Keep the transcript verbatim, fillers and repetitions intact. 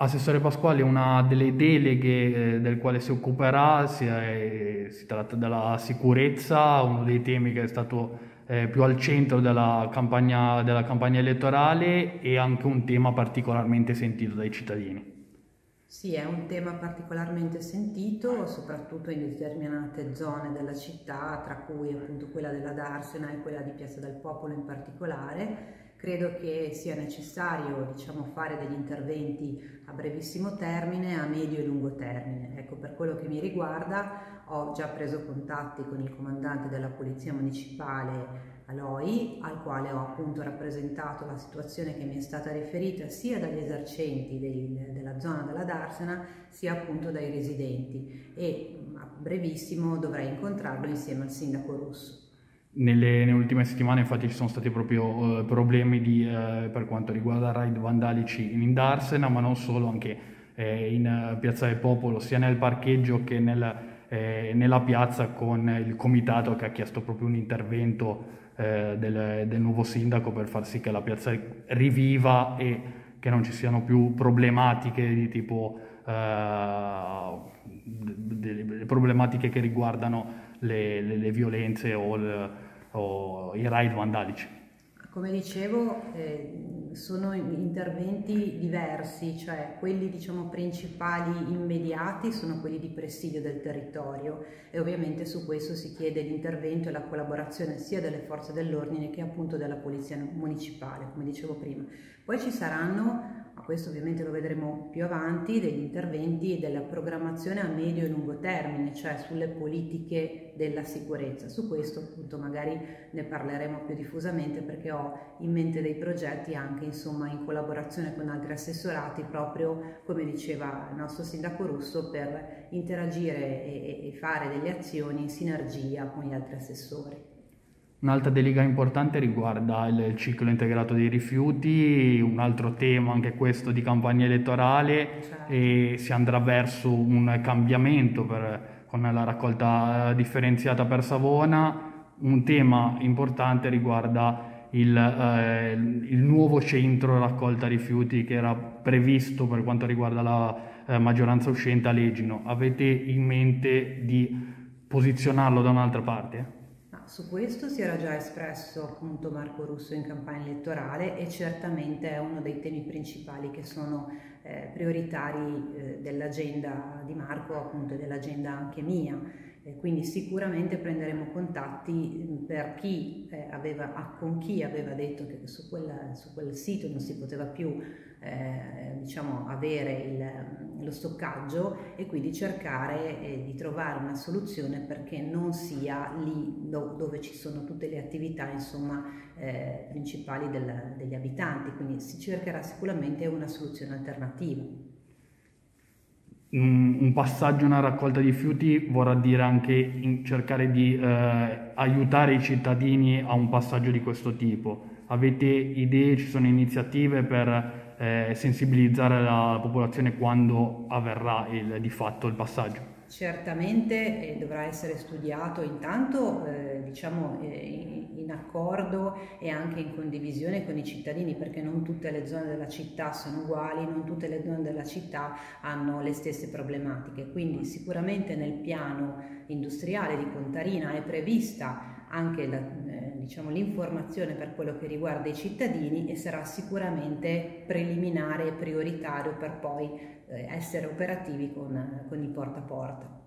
Assessore Pasquale, una delle deleghe eh, del quale si occuperà si, è- si tratta della sicurezza, uno dei temi che è stato eh, più al centro della campagna, della campagna elettorale e anche un tema particolarmente sentito dai cittadini. Sì, è un tema particolarmente sentito, soprattutto in determinate zone della città, tra cui appunto quella della Darsena e quella di Piazza del Popolo in particolare. Credo che sia necessario, diciamo, fare degli interventi a brevissimo termine, a medio e lungo termine. Ecco, per quello che mi riguarda, ho già preso contatti con il comandante della Polizia Municipale Aloi, al quale ho appunto rappresentato la situazione che mi è stata riferita sia dagli esercenti dei, della zona della Darsena sia appunto dai residenti, e a brevissimo dovrei incontrarlo insieme al sindaco Russo. Nelle, nelle ultime settimane infatti ci sono stati proprio eh, problemi di, eh, per quanto riguarda raid vandalici in Darsena, ma non solo, anche eh, in eh, Piazza del Popolo, sia nel parcheggio che nel, eh, nella piazza, con il comitato che ha chiesto proprio un intervento eh, del, del nuovo sindaco per far sì che la piazza riviva e che non ci siano più problematiche di tipo eh, delle problematiche che riguardano le, le, le violenze o, il, o i raid vandalici. Come dicevo, eh, sono interventi diversi, cioè quelli diciamo principali immediati sono quelli di presidio del territorio, e ovviamente su questo si chiede l'intervento e la collaborazione sia delle forze dell'ordine che appunto della polizia municipale, come dicevo prima. Poi ci saranno, ma questo ovviamente lo vedremo più avanti, degli interventi e della programmazione a medio e lungo termine, cioè sulle politiche della sicurezza. Su questo appunto magari ne parleremo più diffusamente, perché ho in mente dei progetti anche insomma in collaborazione con altri assessorati, proprio come diceva il nostro sindaco Russo, per interagire e, e fare delle azioni in sinergia con gli altri assessori. Un'altra delega importante riguarda il ciclo integrato dei rifiuti, un altro tema anche questo di campagna elettorale, Certo. e si andrà verso un cambiamento per, con la raccolta differenziata per Savona. Un tema importante riguarda il, eh, il nuovo centro raccolta rifiuti che era previsto per quanto riguarda la eh, maggioranza uscente a Legino. Avete in mente di posizionarlo da un'altra parte? Ma su questo si era già espresso appunto Marco Russo in campagna elettorale, e certamente è uno dei temi principali che sono eh, prioritari eh, dell'agenda di Marco, appunto, e dell'agenda anche mia. Eh, quindi sicuramente prenderemo contatti per chi eh, aveva, ah, con chi aveva detto che su, quella, su quel sito non si poteva più eh, diciamo, avere il, lo stoccaggio, e quindi cercare eh, di trovare una soluzione perché non sia lì do, dove ci sono tutte le attività insomma, eh, principali del, degli abitanti, quindi si cercherà sicuramente una soluzione alternativa. Un, un passaggio, una raccolta di rifiuti vorrà dire anche in cercare di eh, aiutare i cittadini a un passaggio di questo tipo. Avete idee, ci sono iniziative per eh, sensibilizzare la popolazione quando avverrà il, di fatto il passaggio? Certamente eh, dovrà essere studiato intanto eh, diciamo, eh, in accordo e anche in condivisione con i cittadini, perché non tutte le zone della città sono uguali, non tutte le zone della città hanno le stesse problematiche, quindi sicuramente nel piano industriale di Contarina è prevista anche la, eh, diciamo, l'informazione per quello che riguarda i cittadini, e sarà sicuramente preliminare e prioritario per poi eh, essere operativi con, con il porta a porta.